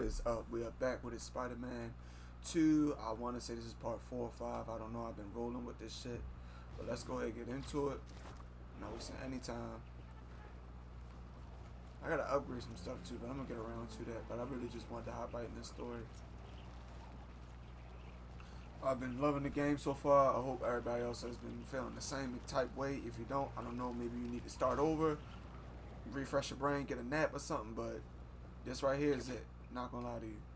is up? We are back with Spider-Man 2. I want to say this is part 4 or 5. I don't know. I've been rolling with this shit. But let's go ahead and get into it. Not wasting any time. I gotta upgrade some stuff too, but I'm gonna get around to that. But I really just wanted to hop right in this story. I've been loving the game so far. I hope everybody else has been feeling the same type way. If you don't, I don't know, maybe you need to start over, refresh your brain, get a nap or something, but this right here is it. Not gonna lie to you.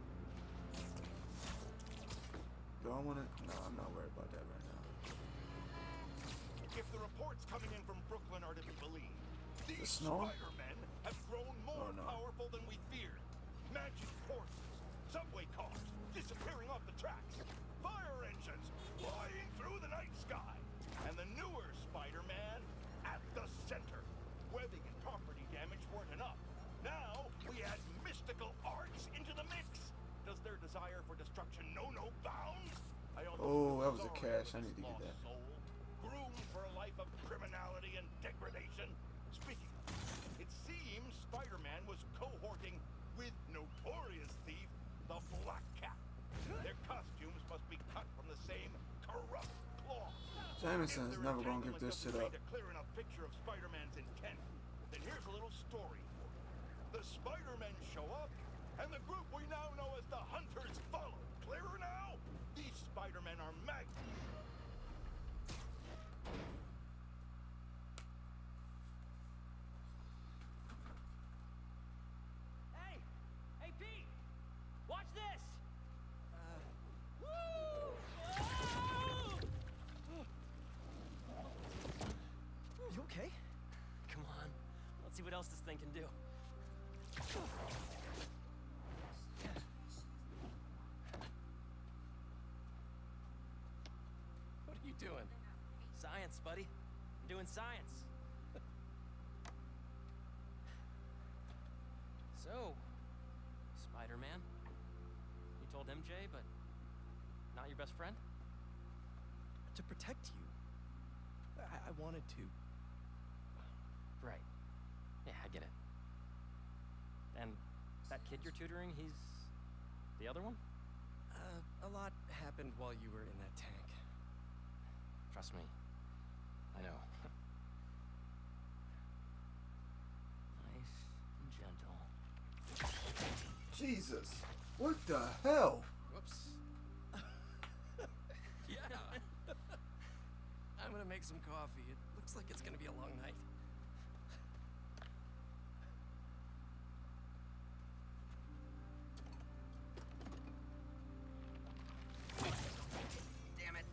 Do I wanna? No, I'm not worried about that right now. If the reports coming in from Brooklyn are to be believed, these snow? Spider-Men have grown more powerful than we feared. Magic forces, subway cars disappearing off the tracks, fire engines flying through the night sky, and the newer Spider-Man at the center. Webbing and property damage weren't enough. Now we add mystical arts into the mix. Does their desire for destruction know no bounds? Oh, that was a cache. I need to get that. Soul, groomed for a life of criminality and degradation. Speaking of, it seems Spider-Man was cohorting with notorious thief, the Black Cat. Their costumes must be cut from the same corrupt cloth. Jameson's never gonna give this shit up. To clear enough picture of Spider-Man's intent, then here's a little story for you. The Spider-Men show up, and the group we now know as the Hunters follow. Clearer now? These Spider-Men are maggots. Hey, Pete! Watch this! You okay? Come on. Let's see what else this thing can do. What are you doing? Science, buddy. I'm doing science. So, Spider-Man, you told MJ, but not your best friend? To protect you. I wanted to. Right. Yeah, I get it. And that kid you're tutoring, he's the other one? A lot happened while you were in that tank. Trust me. I know. Nice and gentle. Jesus. What the hell? Whoops. Yeah. I'm gonna make some coffee. It looks like it's gonna be a long night. Damn it.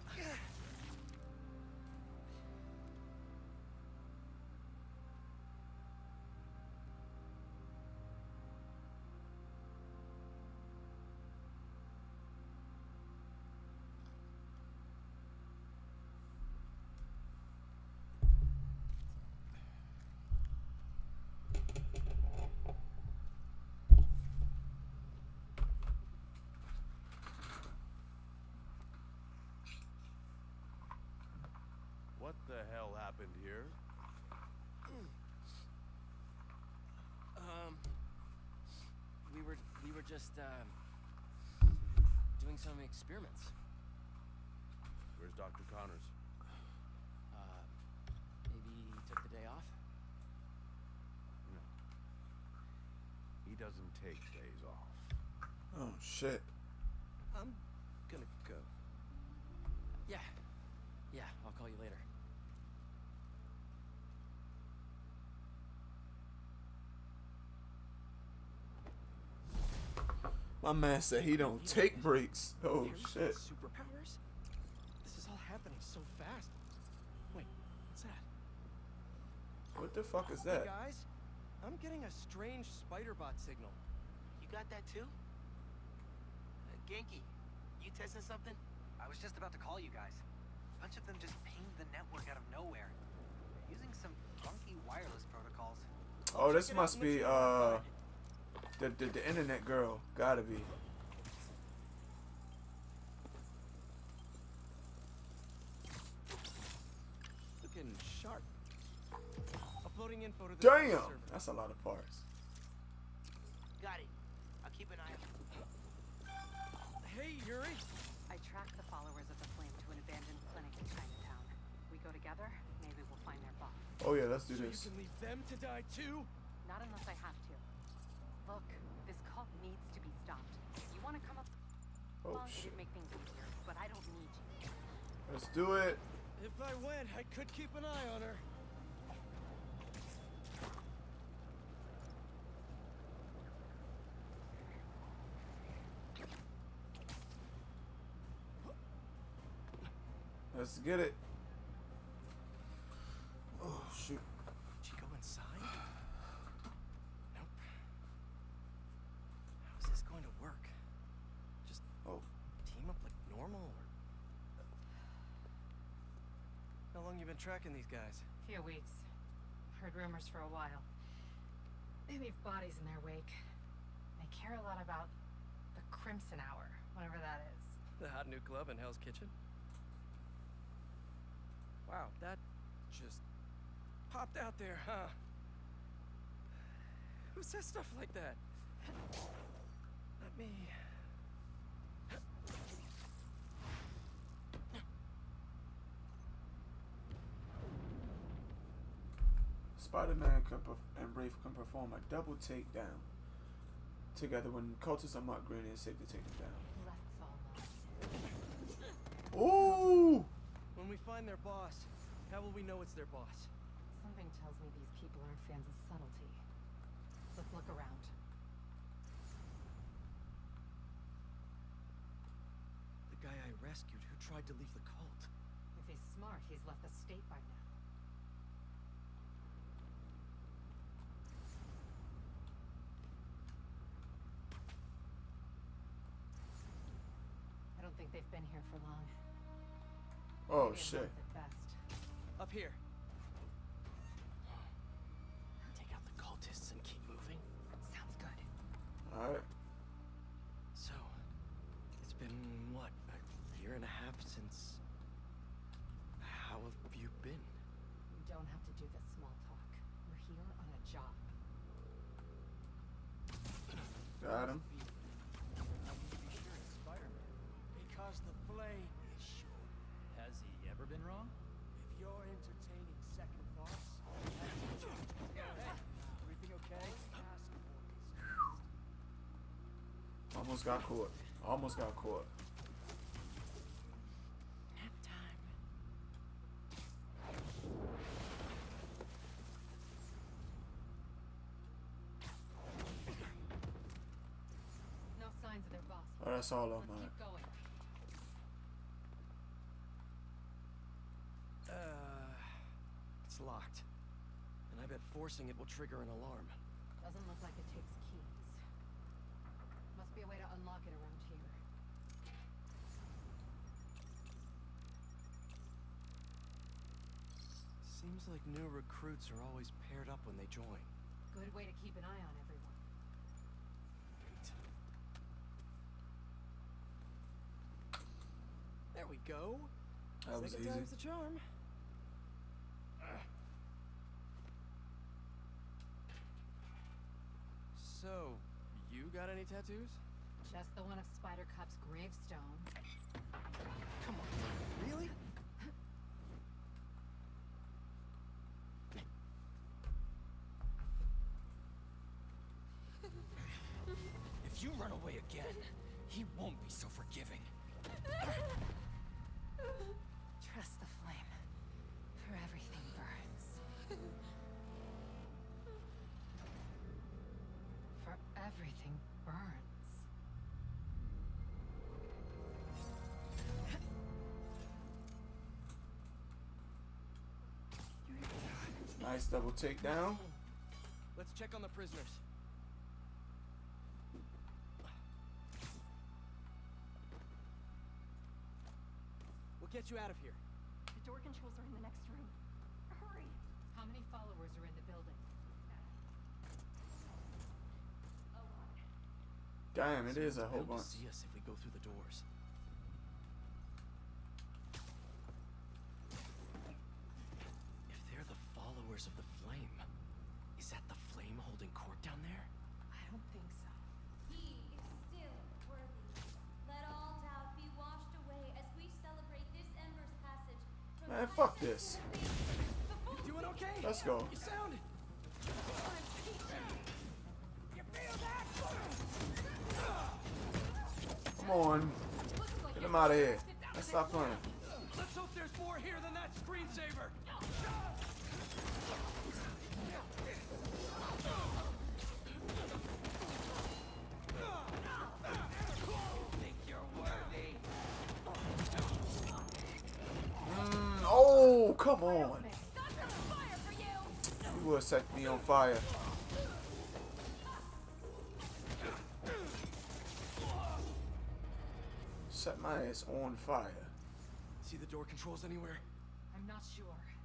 What the hell happened here? We were just doing some experiments. Where's Dr. Connors? Maybe he took the day off? No. He doesn't take days off. Oh shit. I'm gonna go. Yeah. Yeah, I'll call you later. My man said he don't take breaks. Oh shit. Superpowers? This is all happening so fast. Wait, what's that? What the fuck is Hey that? guys, I'm getting a strange spider-bot signal. You got that too? Genki, you testing something? I was just about to call you guys. A bunch of them just pinged the network out of nowhere. They're using some funky wireless protocols. Oh, this must be the internet girl. Gotta be. Looking sharp. Uploading info to the Damn! server. That's a lot of parts. Got it. Keep an eye on. Hey, Yuri. I tracked the followers of the Flame to an abandoned clinic in Chinatown. We go together, maybe we'll find their boss. Oh yeah, let's do So you this. can leave them to die too? Not unless I have to. Look, this cult needs to be stopped. You want to come up Oh along? shit. It'd make things easier, but I don't need you. Let's do it. If I went, I could keep an eye on her. Let's get it. Oh shoot. Did she go inside? Nope. How is this going to work? Just Oh. team up like normal, or... How long you been tracking these guys? Few weeks. Heard rumors for a while. They leave bodies in their wake. They care a lot about the Crimson Hour, whatever that is. The hot new club in Hell's Kitchen? Wow, that just popped out there, huh? Who says stuff like that? Let me... Spider-Man and Rafe can perform a double takedown together when cultists are marked green and safe to take them down. Let's almost. Ooh! When we find their boss, how will we know it's their boss? Something tells me these people aren't fans of subtlety. Let's look around. The guy I rescued who tried to leave the cult. If he's smart, he's left the state by now. I don't think they've been here for long. Oh Maybe a shit. month at best. Up here. Take out the cultists and keep moving. Sounds good. Alright. So, it's been, what, a year and a half since... How have you been? You don't have to do this small talk. We're here on a job. Got him. Because the flame is sure. Has he ever been wrong? If you're entertaining second thoughts, everything okay? Almost got caught. Almost got caught. Nap time. No signs of their boss. Oh, that's all of Let's mine. keep going. It's locked. And I bet forcing it will trigger an alarm. Doesn't look like it takes keys. Must be a way to unlock it around here. Seems like new recruits are always paired up when they join. Good way to keep an eye on everyone. There we go. That was Second easy. time's the charm. So, you got any tattoos? Just the one of Spider Cop's gravestone. Come on, really? If you run away again, he won't be so forgiving. Trust the flame, for everything burns. For everything burns. Nice double takedown. Let's check on the prisoners. We'll get you out of here. The door controls are in the next room. Hurry! How many followers are in the building? Damn, it is a whole They'll bunch. see us if we go through the doors. If they're the followers of the flame, is that the flame holding court down there? I don't think so. He Fuck this. You doing okay? Let's go. You sound. Come on. Get him out of here. Let's stop playing. Let's hope there's more here than that screensaver. Think you're worthy. Oh, come on. You would set me on fire. Set my ass on fire. See the door controls anywhere? I'm not sure.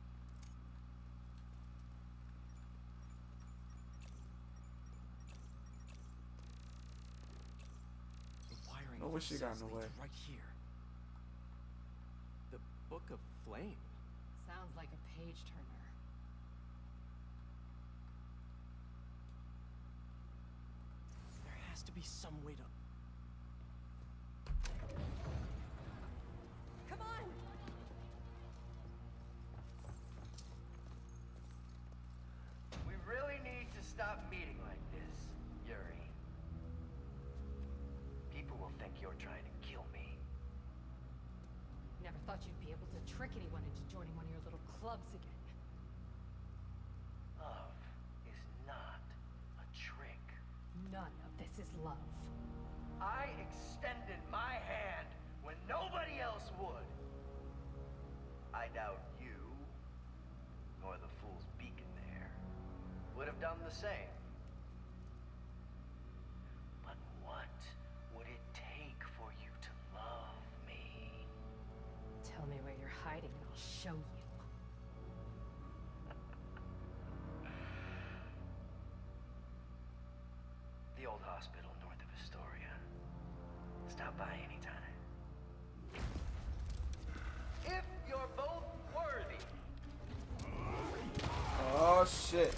The wiring. I wish you got in the leads way. Right here. The Book of Flame. Sounds like a page turner. There has to be some way to. Come on! We really need to stop meeting like this, Yuri. People will think you're trying to kill me. Never thought you'd be able to trick anyone into joining one of your little clubs again. Love is not a trick. None of this is love. I extended my hand when nobody else would. I doubt you, nor the fool's beacon there, would have done the same. But what would it take for you to love me? Tell me where you're hiding and I'll show you. The old hospital north of Astoria. Stop by anytime. If you're both worthy. Oh shit.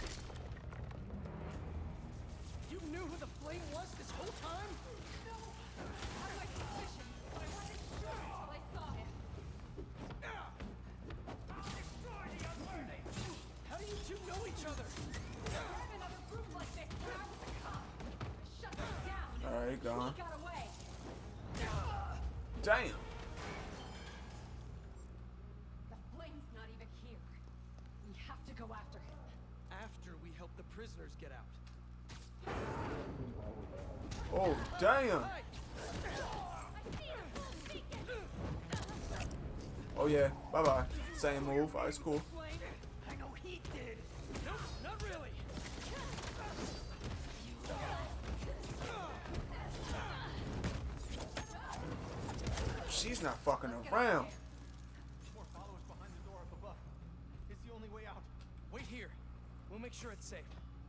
You knew who the Flame was this whole time? No! Out of my position, but I wasn't sure until I saw him. How do you two know each other? I had another group like this when I was a cop. I shut them down. Alright, gone. He got away. Damn. The Flame's not even here. We have to go after him. After we help the prisoners get out. Oh, damn. Oh yeah. Bye bye. Same move. Alright, it's cool. I know he did. Nope, not really. She's not fucking around. More followers behind the door up above. It's the only way out. Wait here. We'll make sure it's safe.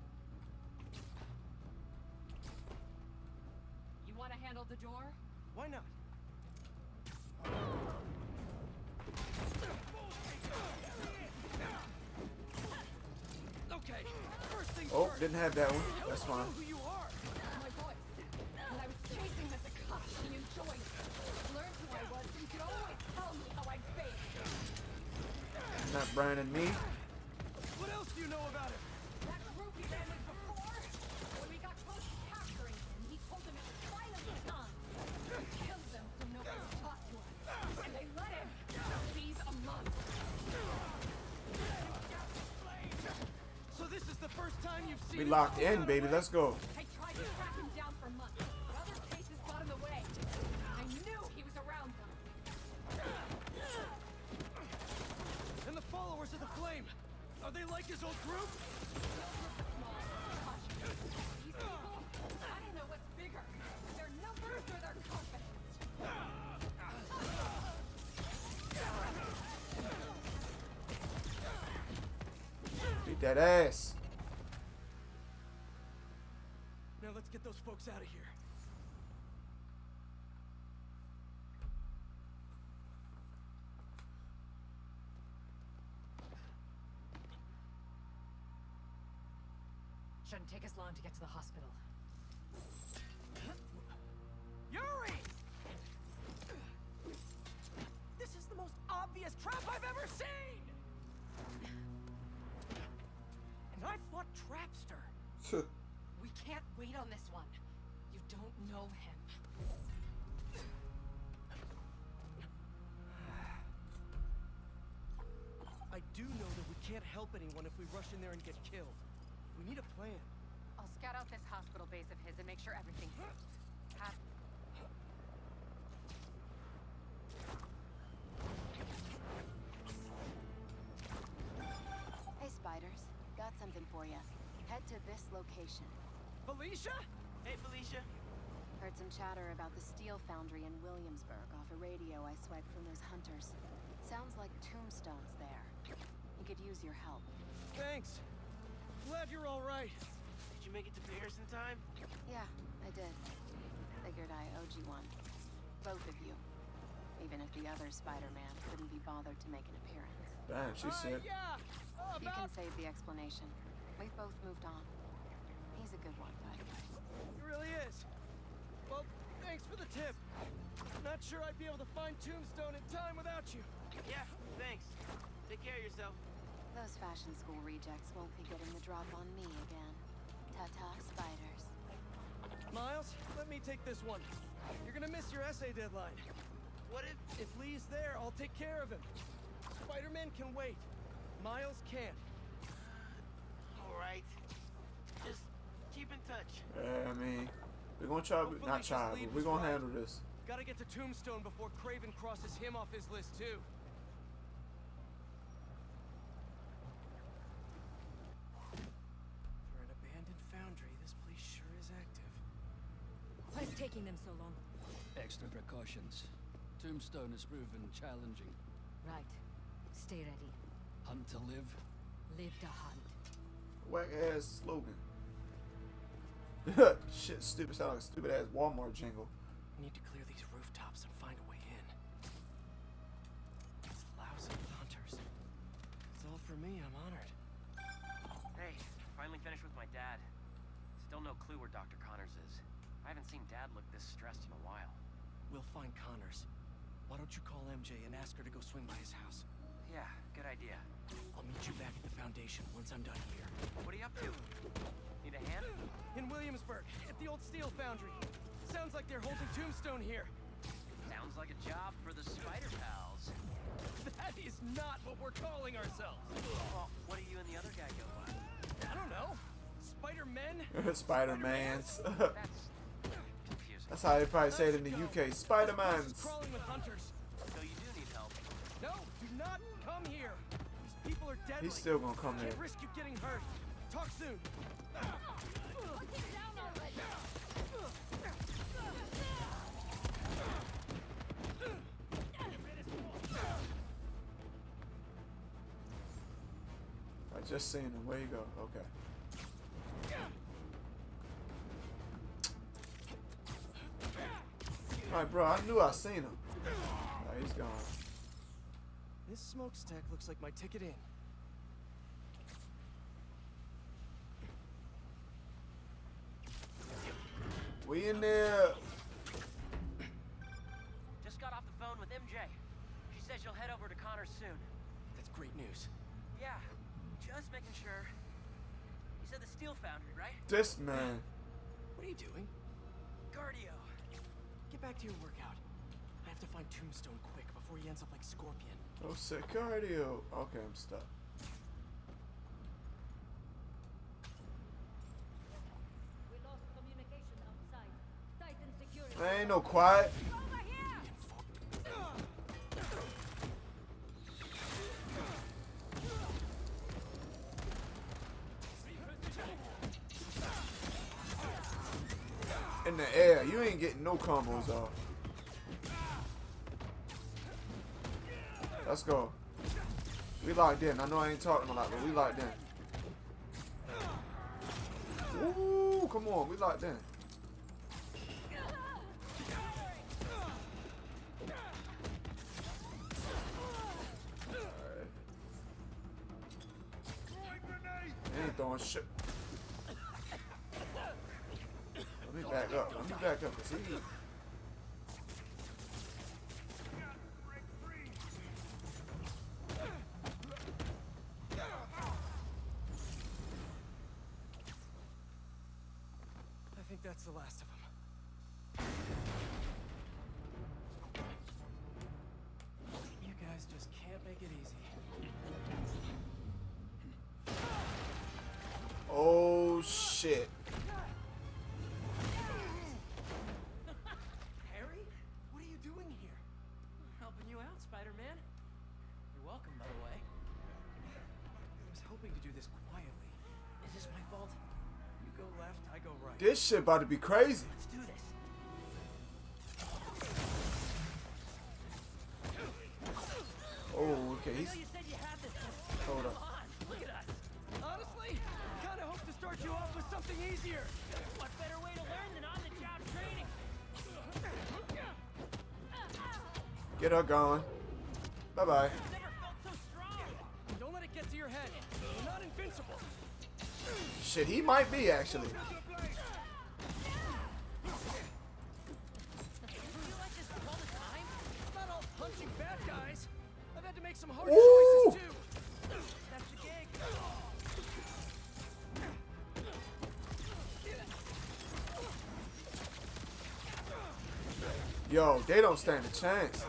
You want to handle the door? Why not? Okay, first things Oh, first. didn't have that one. That's fine. Who you are? My voice. When I was chasing as a cop, he enjoyed it. Learned who I was, and could always tell me how I'd failed. Not Brian and me. What else do you know about him? That group he ran with before, when we got close to capturing him, he told them it was violent time. Killed them so nobody would talk to us. And they let him. He's a monster. So this is the first time you've seen We him locked pull in, out baby. of Let's go. I tried to track him down for months, but other cases got in the way. I knew he was around them. And the followers of the Flame, are they like his old group? These people, I don't know what's bigger, their numbers or their confidence. Beat that ass. Now let's get those folks out of here. Shouldn't take us long to get to the hospital. Yuri! This is the most obvious trap I've ever seen! know him. I do know that we can't help anyone if we rush in there and get killed. We need a plan. I'll scout out this hospital base of his and make sure everything's Hey, Spiders. Got something for you. Head to this location. Felicia? Hey, Felicia. Heard some chatter about the steel foundry in Williamsburg off a radio I swiped from those hunters. Sounds like Tombstone's there. You could use your help. Thanks. Glad you're all right. Did you make it to Paris in time? Yeah, I did. Figured I owed you one. Both of you. Even if the other Spider-Man couldn't be bothered to make an appearance. Damn, she said. Yeah! You can save the explanation. We've both moved on. He's a good one, by the way. It really is. Well, thanks for the tip. Not sure I'd be able to find Tombstone in time without you. Yeah, thanks. Take care of yourself. Those fashion school rejects won't be getting the drop on me again. Ta-ta, Spiders. Miles, let me take this one. You're gonna miss your essay deadline. What if... If Lee's there, I'll take care of him. Spider-Man can wait. Miles can't. Alright. Just keep in touch. Yeah, I mean, we're gonna try, Hopefully not try, this lead but we're was gonna right. handle this. Gotta get to Tombstone before Craven crosses him off his list, too. For an abandoned foundry, this place sure is active. What's taking them so long? Extra precautions. Tombstone has proven challenging. Right. Stay ready. Hunt to live. Live to hunt. Whack ass slogan. Shit, stupid. Sound like a stupid ass Walmart jingle. Need to clear these rooftops and find a way in. These lousy hunters. It's all for me, I'm honored. Hey, finally finished with my dad. Still no clue where Dr. Connors is. I haven't seen Dad look this stressed in a while. We'll find Connors. Why don't you call MJ and ask her to go swing by his house? Yeah, good idea. I'll meet you back at the Foundation once I'm done here. What are you up to? Need a hand? In Williamsburg, at the old steel foundry. Sounds like they're holding Tombstone here. Sounds like a job for the Spider Pals. That is not what we're calling ourselves. Well, what do you and the other guy go by? I don't know. Spider-Men? Spider-Mans. That's confusing. That's how they probably say it in the UK. This place is Spider-Mans. crawling with hunters. So you do need help. No, do not come here. These people are deadly. He's still gonna come here. Can't risk you getting hurt. Talk soon. Put him down already! I just seen him. Where you go? Okay. Alright, bro. I knew I seen him. Alright, he's gone. This smokestack looks like my ticket in. We in there. Just got off the phone with MJ. She says she'll head over to Connors soon. That's great news. Yeah, just making sure. You said the steel foundry, right? This man. What are you doing? Cardio. Get back to your workout. I have to find Tombstone quick before he ends up like Scorpion. Oh, sick cardio. Okay, I'm stuck. We lost communication outside. Titan security. I ain't no quiet. Over here! In the air. You ain't getting no combos off. Let's go. We locked in. I know I ain't talking a lot, but we locked in. Ooh, come on. We locked in. Alright. They ain't throwing shit. Let me back up. Let me back up. Cause he... I think that's the last of them. can't make it easy. Oh shit. Harry? What are you doing here? Helping you out, Spider-Man. You're welcome, by the way. I was hoping to do this quietly. Is this my fault? You go left, I go right. This shit about to be crazy. Let's do this. Oh, okay. He's. You said you had this. Hold Come up. on, look at us. Honestly, kind of hope to start you off with something easier. What better way to learn than on-the-job training? Get her going. Bye bye. Never felt so strong. Don't let it get to your head. You're not invincible. Shit, he might be actually. You like this all the time? Not all punching bad guys. I've had to make some hard Ooh. choices too. That's the gig. Yo, they don't stand a chance.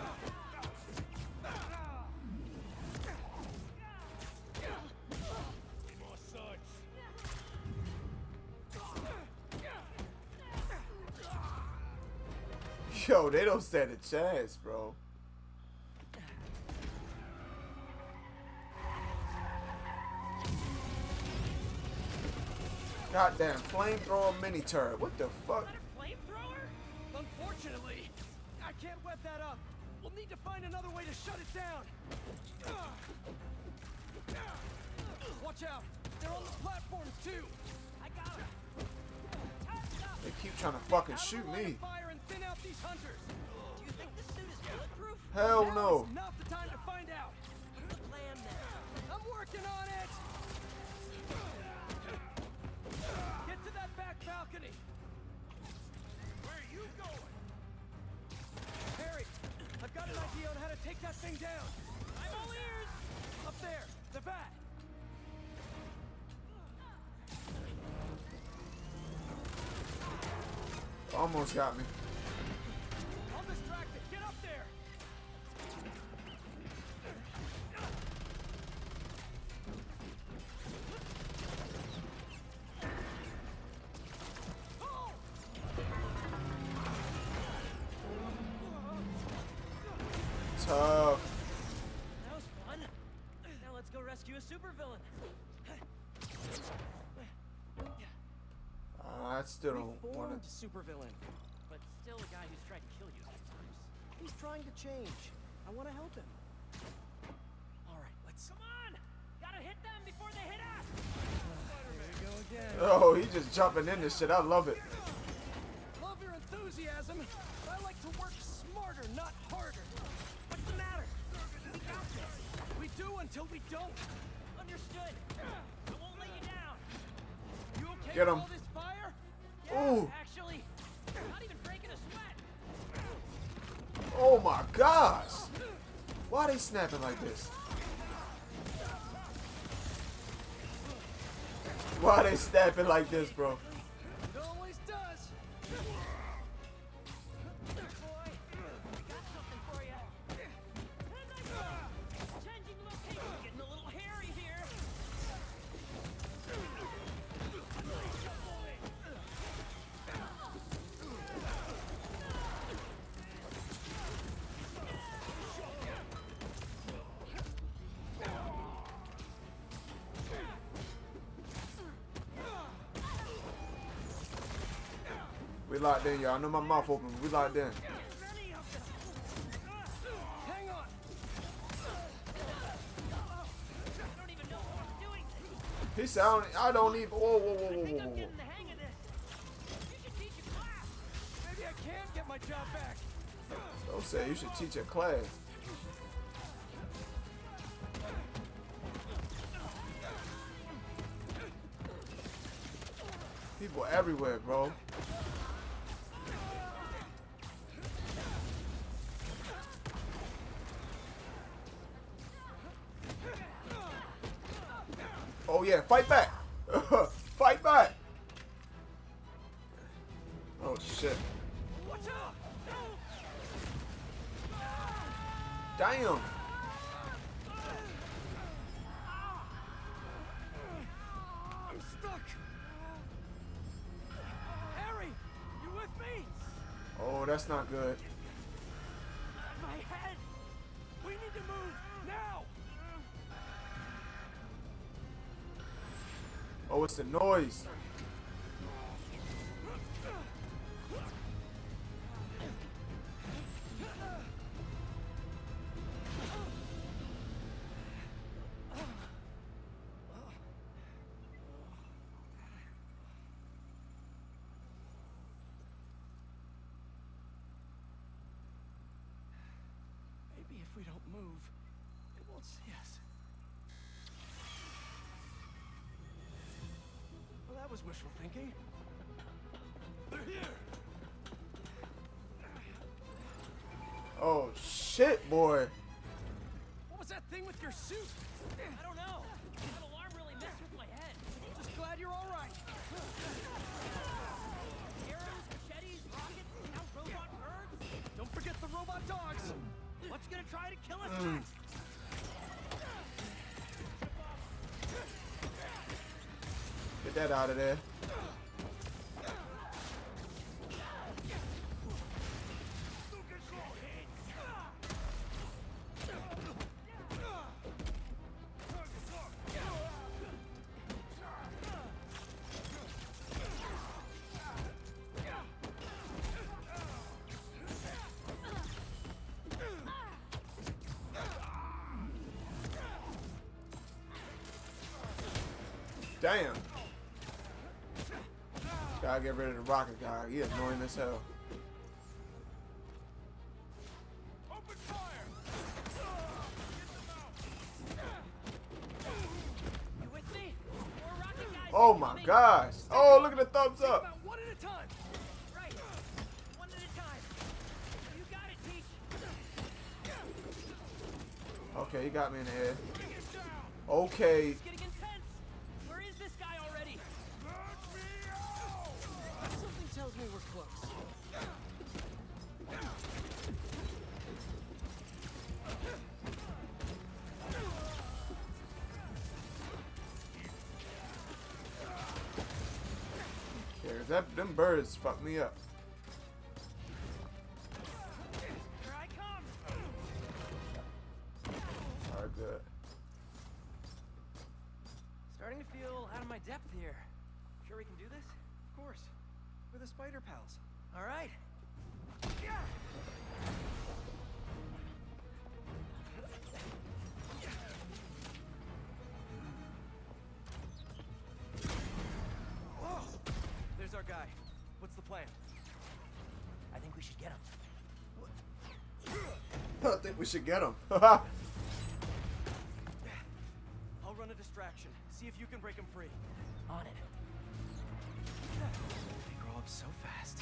Yo, they don't stand a chance, bro. Goddamn flamethrower mini turret. What the fuck? Flamethrower? Unfortunately, I can't wet that up. We'll need to find another way to shut it down. Watch out. They're on the platforms too. I got him. They keep trying to fucking shoot me. Fire and thin out these hunters. Do you think this suit is bulletproof? Hell Now no. is not the time to find out. What's the plan then? I'm working on it. Get to that back balcony. Where are you going? Harry, I've got an idea on how to take that thing down. I'm all ears. Up there, the bat. Almost got me. I'll distract it. Get up there. Tough. That was fun. Now let's go rescue a supervillain. I still don't want Reformed to. supervillain. But still a guy who's tried to kill you 10 times. He's trying to change. I want to help him. All right, let's. Come on! Gotta hit them before they hit us! Here we go again. Oh, he just jumping in this shit. I love it. Love your enthusiasm. I like to work smarter, not harder. What's the matter? We got this. We do until we don't. Understood. I won't let you down. You okay Get with him. all this fire? Yeah, Ooh. actually, not even breaking a sweat. Oh my gosh. Why are they snapping like this? Why are they snapping like this, bro? It always does. Boy, we got something for you. Changing location, getting a little hairy here. We locked in, y'all. I know my mouth open. We locked in. Hang on. I don't even know what I'm doing. He said, I don't even. Whoa, whoa, whoa, whoa, I think whoa, I'm whoa. getting the hang of this. You should teach a class. Maybe I can get my job back. Don't say you should teach a class. People everywhere, bro. Oh yeah, fight back! Fight back! Oh shit. Watch out! Damn! I'm stuck. Harry, you with me? Oh, that's not good. My head. We need to move now. Oh, it's the noise. Maybe if we don't move, it won't see us. Well, that was wishful thinking. They're here. Oh shit, boy. What was that thing with your suit? I don't know. That alarm really messed with my head. Just glad you're all right. Arrows, machetes, rockets, now robot birds. Don't forget the robot dogs. What's gonna try to kill us next? Get that out of there. Damn. Gotta get rid of the rocket guy. He annoying as hell. Open fire! You with me? More rocket guys. Oh my gosh. Oh, look at the thumbs Take up. about one at a time. Right. One at a time. You got it, Teach. Okay, he got me in the head. Okay. It's getting intense. Where is this guy already? Something tells me we're close. Them birds fuck me up. Here I come. Alright, good. Starting to feel out of my depth here. Sure we can do this? Of course. We're the Spider Pals. All right. There's our guy. What's the plan? I think we should get him. I think we should get him. I'll run a distraction. See if you can break him free. On it. They grow up so fast.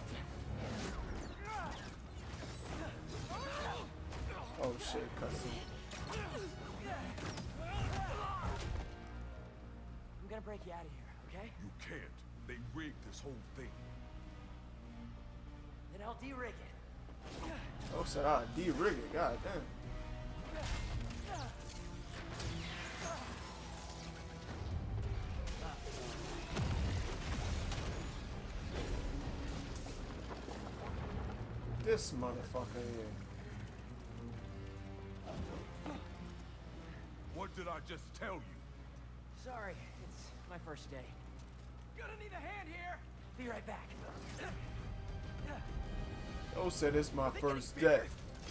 Oh shit, cutscene. I'm gonna break you out of here, okay? You can't. They rigged this whole thing. Then I'll de-rig it. Oh, said I de-rig it. God damn. This motherfucker here. What did I just tell you? Sorry, it's my first day. Gonna need a hand here. Be right back. Oh, said it's my first day.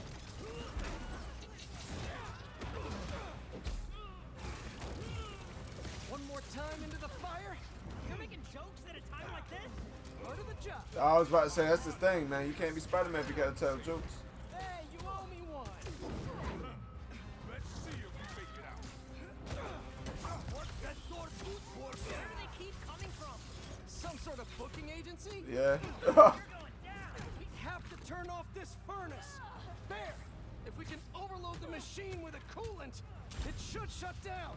One more time into the fire. You're making jokes at a time like this? Part of the job. I was about to say, that's the thing, man. You can't be Spider-Man if you gotta tell jokes. Hey, you owe me one. Let's see if we make it out. What's that sort of food for? Where do they keep coming from? Some sort of booking agency? Yeah. You're going down. We have to turn off this furnace. There. If we can overload the machine with a coolant, it should shut down.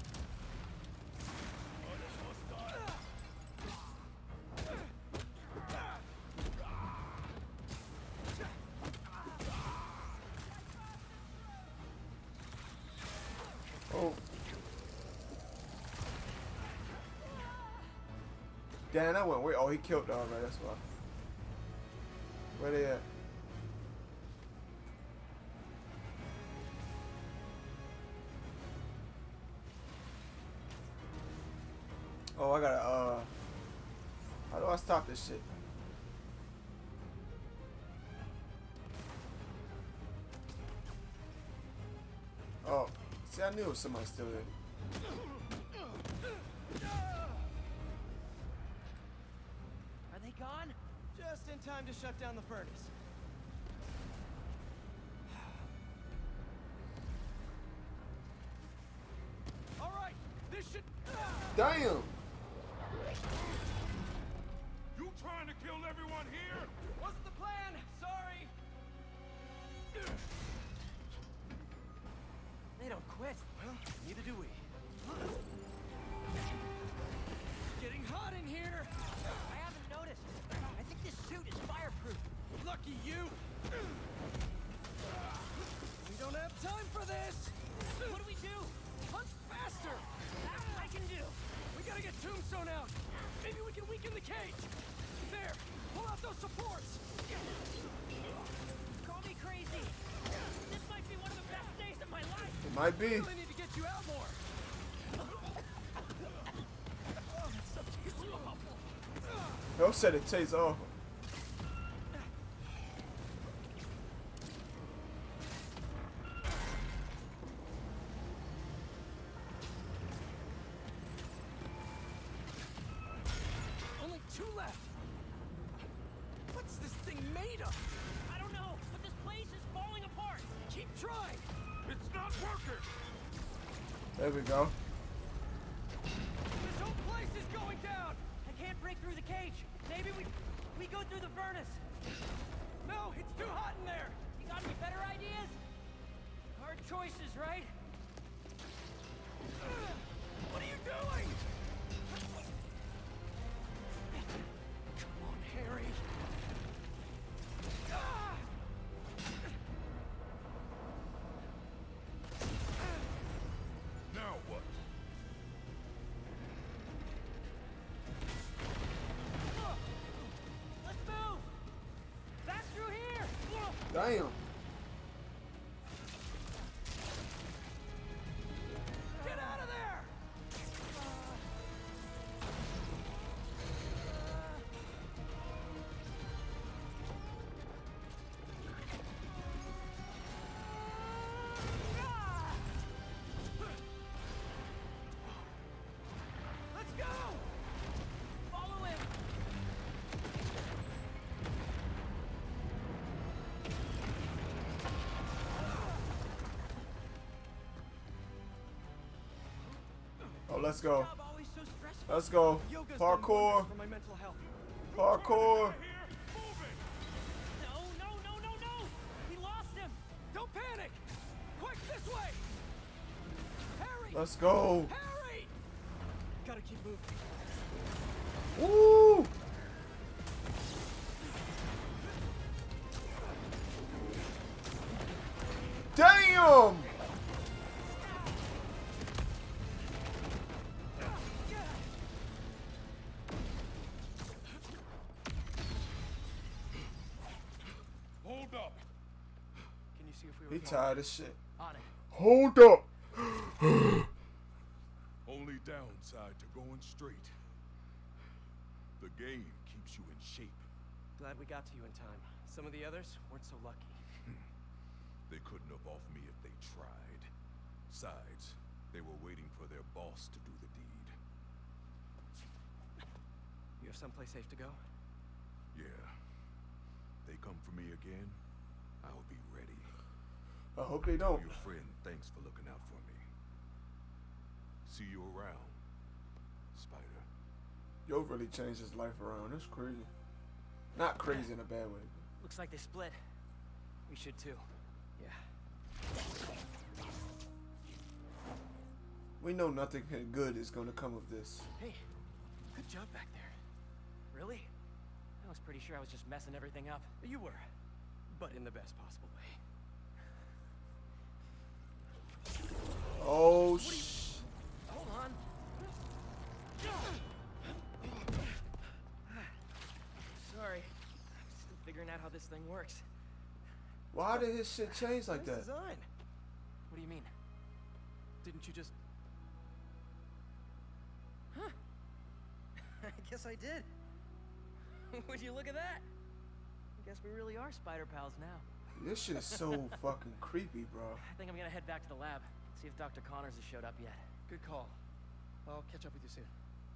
Oh. Damn, that went way. Oh, he killed the already. That's why. Where they at? Oh, I gotta, how do I stop this shit? Oh, see, I knew it was somebody still there. Are they gone? Just in time to shut down the furnace. All right, this should. Damn! You trying to kill everyone here? Wasn't the plan. Sorry. They don't quit. Well, neither do we. Getting hot in here. I haven't noticed. I think this suit is fireproof. Lucky you. We don't have time for this. What do we do? Punch faster. That I can do. We gotta get Tombstone out. Maybe we can weaken the cage. There. Pull out those supports. Call me crazy. This might be one of the best days of my life. It might be. We really need to get you out more. Oh, that stuff tastes awful. Yo said it tastes awful. Only 2 left. What's this thing made of? I don't know, but this place is falling apart. Keep trying. It's not working. There we go. This whole place is going down. I can't break through the cage. Maybe we go through the furnace. No, it's too hot in there. You got any better ideas? Hard choices, right? What are you doing? Come on, Harry. Ah! Now what? Let's move. That's through here. Damn. Get out of there! Let's go! Follow him. Oh, let's go. Job always so stressful. Let's go. Yoga's done Parkour. wonders for my mental health. Parkour. Here, move it. No. We lost him. Don't panic! Quick, this way! Harry! Let's go. Harry! Gotta keep moving. Woo! Damn! Hold up. Can you see if we were He tired as shit. on it? Hold up. Only downside to going straight. The game keeps you in shape. Glad we got to you in time. Some of the others weren't so lucky. They couldn't have off me if they tried. Besides, they were waiting for their boss to do the deed. You have someplace safe to go? Yeah. They come for me again, I'll be ready. I hope they don't. Your friend, thanks for looking out for me. See you around, Spider. Yo really changed his life around. That's crazy. Not crazy in a bad way. Looks like they split. We should too. Yeah. We know nothing good is gonna come of this. Hey, good job back there. Really? I was pretty sure I was just messing everything up. You were, but in the best possible way. Oh, Hold on. this thing works. Why did his shit change like Nice that? design. What do you mean? Didn't you just... Huh. I guess I did. Would you look at that? I guess we really are spider pals now. This shit is so fucking creepy, bro. I think I'm gonna head back to the lab, see if Dr. Connors has showed up yet. Good call. I'll catch up with you soon.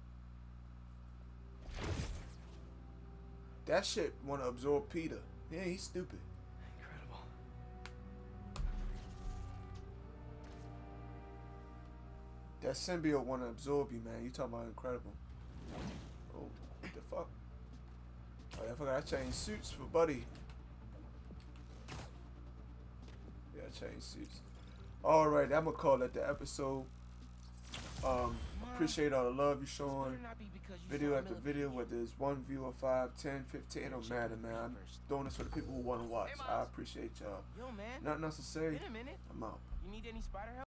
That shit wanna absorb Peter. Yeah, he's stupid. Incredible. That symbiote wanna absorb you, man. You talking about incredible. Oh, what the fuck? Oh, yeah, I forgot I changed suits for Buddy. Yeah, I changed suits. Alright, I'm gonna call it the episode. Appreciate all the love you showing. Video after video, whether it's 1 viewer, 5, 10, 15, it don't matter, man. I'm doing this for the people who want to watch. I appreciate y'all. Yo, man. Nothing else to say. Been a minute. I'm out. You need any spider help?